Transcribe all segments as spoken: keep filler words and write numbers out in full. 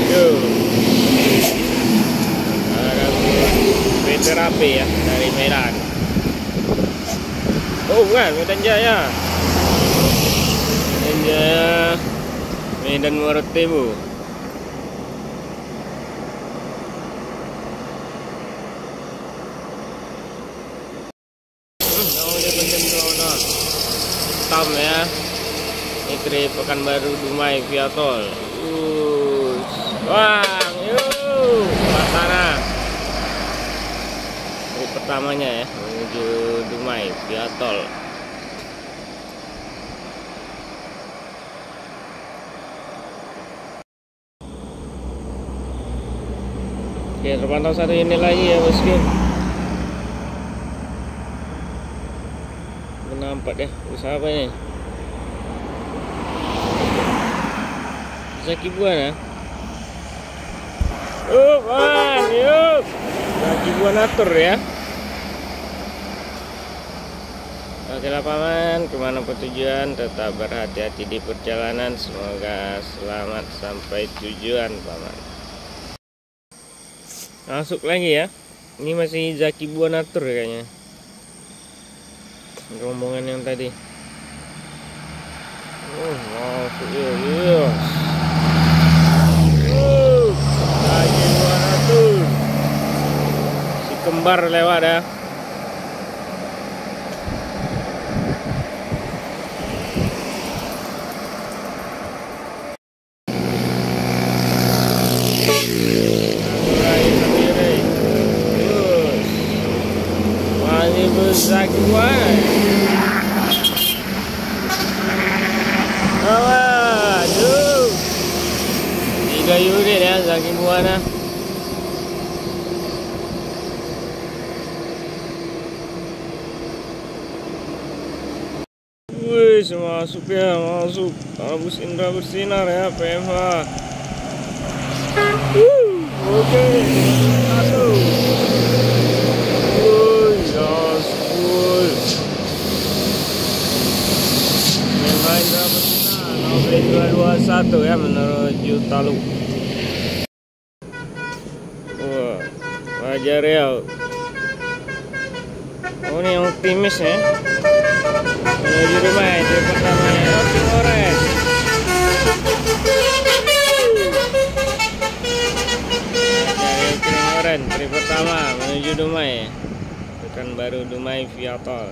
Yo. Ada P T Rapi ya dari Medan. Oh bukan, Medan Jaya. Medan Jaya, Medan Moretebo. Hitam ya. Ini trip Pekanbaru Dumai via tol. Uh, wah, yuk, sana. Trip pertamanya ya menuju Dumai via tol. Oke, terpantau satu ini lagi ya bosku. Nampak deh usaha apa ini? Zaki Buana. Yuk, man, yuk. Zaki Buanatur ya. Oke lah paman, kemanapun tujuan tetap berhati-hati di perjalanan. Semoga selamat sampai tujuan paman. Masuk lagi ya. Ini masih Zaki Buanatur kayaknya. Rombongan yang tadi. Oh, masuk ya, ya. Uh, lagi mana tuh? Si kembar lewat ya. Masih besar kuat. Aduh, tiga unit ya Zaki Buana. Wih, masuk ya, masuk. Abus Indra bersinar ya, P M H. Uh, oke, masuk. Wih, gaspul. P M H Indra bersinar. dua dua satu ya menuju Taluk. Wah, Raja Riau. Oh ini yang optimis ya. Menuju rumah itu pertamanya Roti Oren. Raja Riau Oren, trip pertama menuju Dumai. Pekanbaru Dumai via tol.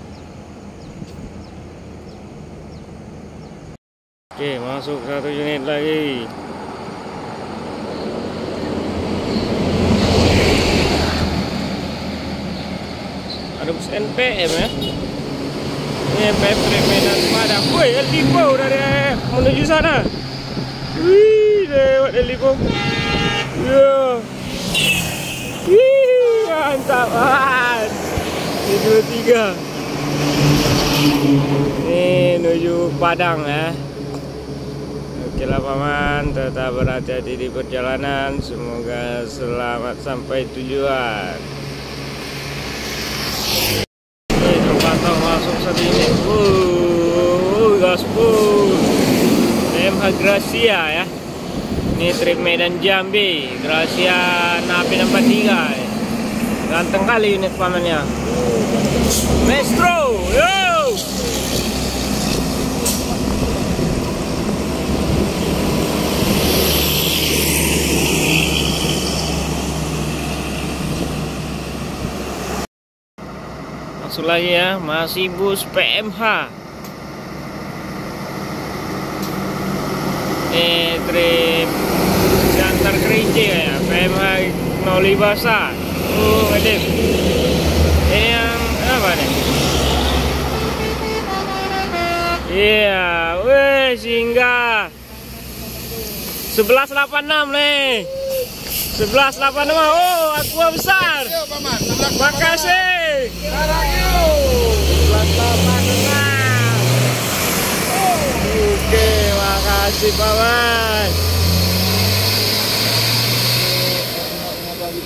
Oke, masuk satu unit lagi. Ada bus N P M ya. Ini N P M trip Medan Padang. Woi, El Lipo dari menuju sana. Wih, lewat El Lipo. Ya. Wih, mantap. Ah, ini dua tiga. Ini menuju Padang ya. Oke lah paman, tetap berhati-hati di perjalanan. Semoga selamat sampai tujuan. Oke, terpantau masuk satu ini. Uh, gaspul. P M H Gracia ya. Ini trip Medan Jambi. Gracia Napi empat tiga. Ganteng kali unit pamannya. Maestro, yo. Masuk lagi ya, masih bus P M H. Eh, trip Jantar Kerinci ya, P M H Noli Basa. Oh, edip. Ini yang apa nih? Iya, weh, singgah. sebelas delapan enam nih. sebelas delapan enam. Oh, aqua besar. Makasih. sebelas delapan enam. Oke, makasih paman.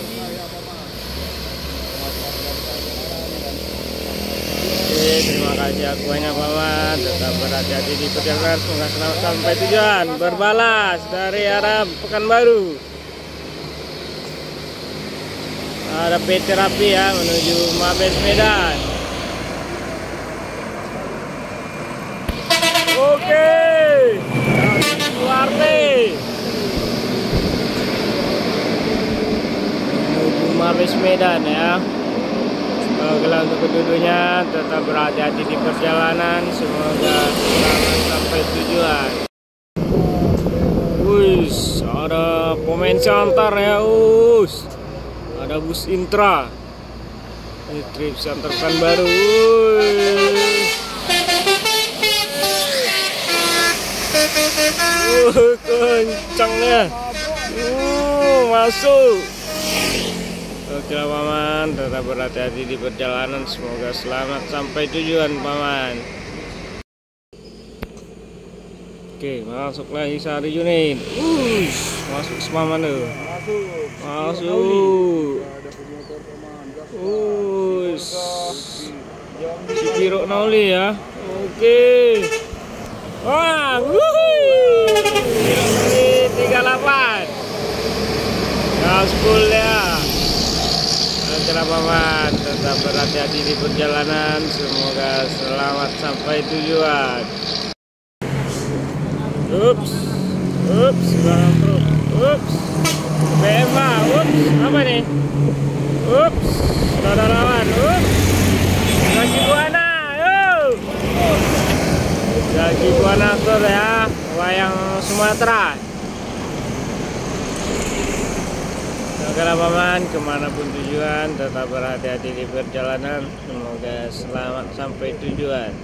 Oke, terima kasih. pajak banyak paman, tetap berhati-hati di perjalanan, semoga selamat sampai tujuan. Berbalas dari arah Pekanbaru. Ada P T Rapi ya menuju Mabes Medan. Oke, keluar nih menuju Mabes Medan ya. Oke, untuk penduduknya tetap berhati-hati di perjalanan, semoga selamat sampai tujuan. Wis, ada pemain Siantar ya, us. Ada bus Intra. Ini trip Siantar Pekanbaru. Uh, kencangnya. Uh, masuk. Oke lah paman, tetap berhati-hati di perjalanan, semoga selamat sampai tujuan paman. Oke, masuk lagi sehari unit. Uh, masuk sepaman tuh. Masuk. Uh, si Piro Nauli ya. Oke. Wah, wuih. tiga puluh delapan. Gas full ya. Oke paman, tetap berhati-hati di perjalanan, semoga selamat sampai tujuan. Ups, ups, belakang truk, ups, B M A, ups, apa nih? Ups, ada lawan, ups, Gagi Buana, yuk, Gagi Buana Tour ya, wayang Sumatera. Oke lah paman, kemanapun tujuan tetap berhati-hati di perjalanan, semoga selamat sampai tujuan.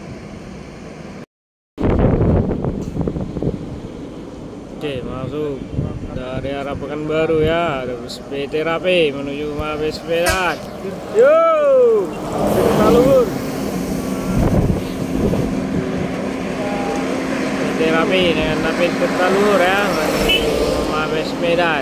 Oke, masuk dari arah Pekanbaru ya, ada bus P T Rapi menuju Mabes Medan. Yuk, kita luhur. P T Rapi dengan napis kita luhur ya, menuju Mabes Medan.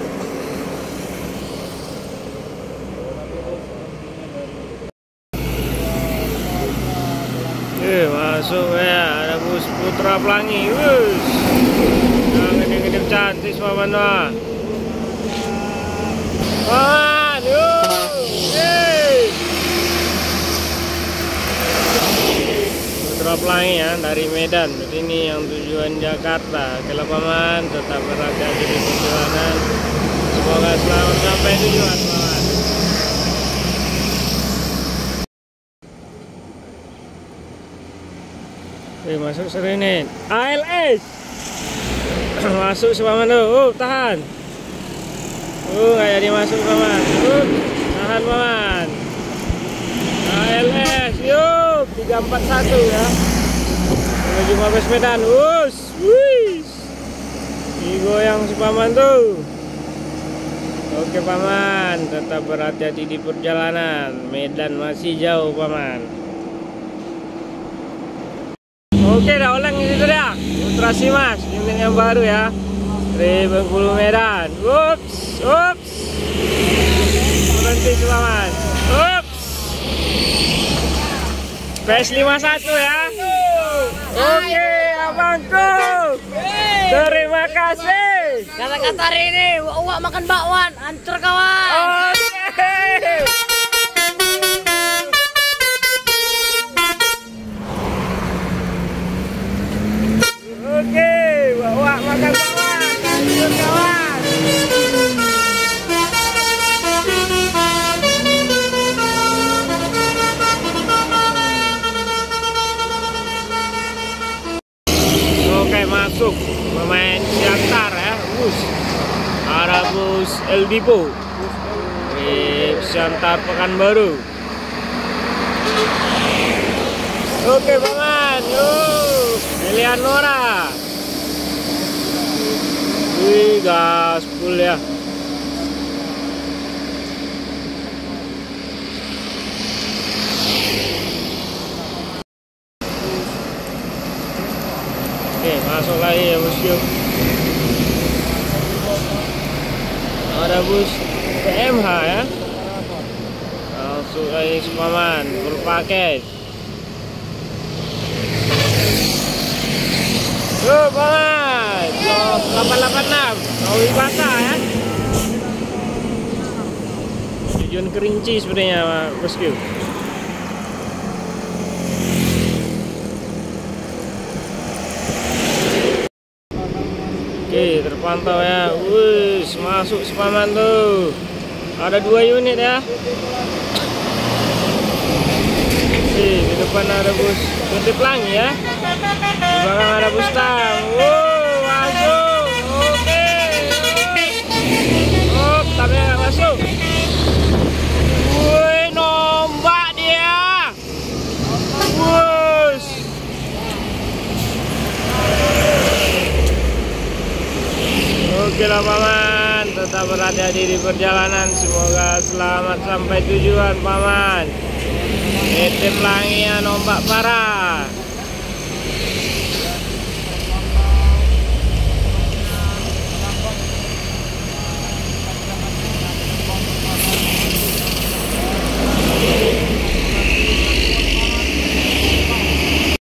Eh, masuk ya, ada bus Putra Pelangi. Wus, yang ngedip-ngedip cantik paman wah. Paman, yuk, hey. Putra Pelangi ya, dari Medan. Ini yang tujuan Jakarta. Oke lah paman, tetap berhati-hati di perjalanan, semoga selamat sampai tujuan paman. Oke, masuk Serenit A L S. Masuk sepaman tuh. Uh, tahan. Uh, nggak jadi masuk paman. Uh, tahan paman. A L S, yuk, tiga empat satu ya. Menuju Mabes Medan. Us, wis. Digoyang sepaman tuh. Oke paman, tetap berhati-hati di perjalanan. Medan masih jauh paman. Oke, dah ulang itu dah. Ultra Simas, unit yang baru ya. Dari Bengkulu Medan. Ups, ups. Berhenti selamat. Ups. P S lima puluh satu ya. Oke, abangku. Terima kasih. Kata-kata hari ini, uak makan bakwan, hancur kawan. Oke. Oke, wak makan kawan, lanjut kawan. Oke, masuk pemain Siantar ya, bus. Ada bus El Dipo di Siantar Pekanbaru. Oke, paman, yuk. Eleanora. Wih, gas full ya. Oke, masuk lagi ya bos yuk. Ada bus P M H ya. Masuk lagi sepaman, full paket. Tuh paman, delapan delapan enam, Rawi Bata ya. Tujuan Kerinci sebenarnya bosku. Oke, terpantau ya. Wih, masuk sepaman tuh. Ada dua unit ya. Oke, di depan ada bus Kunti Pelangi ya. Di belakang ada bus Tang. Wow, masuk. Oke. Oh, tapi nggak masuk. Wih, nombak dia. Wush. Oke lah paman, tetap berhati-hati di perjalanan. Semoga selamat sampai tujuan paman. Kunti Pelangi ya, nombak parah.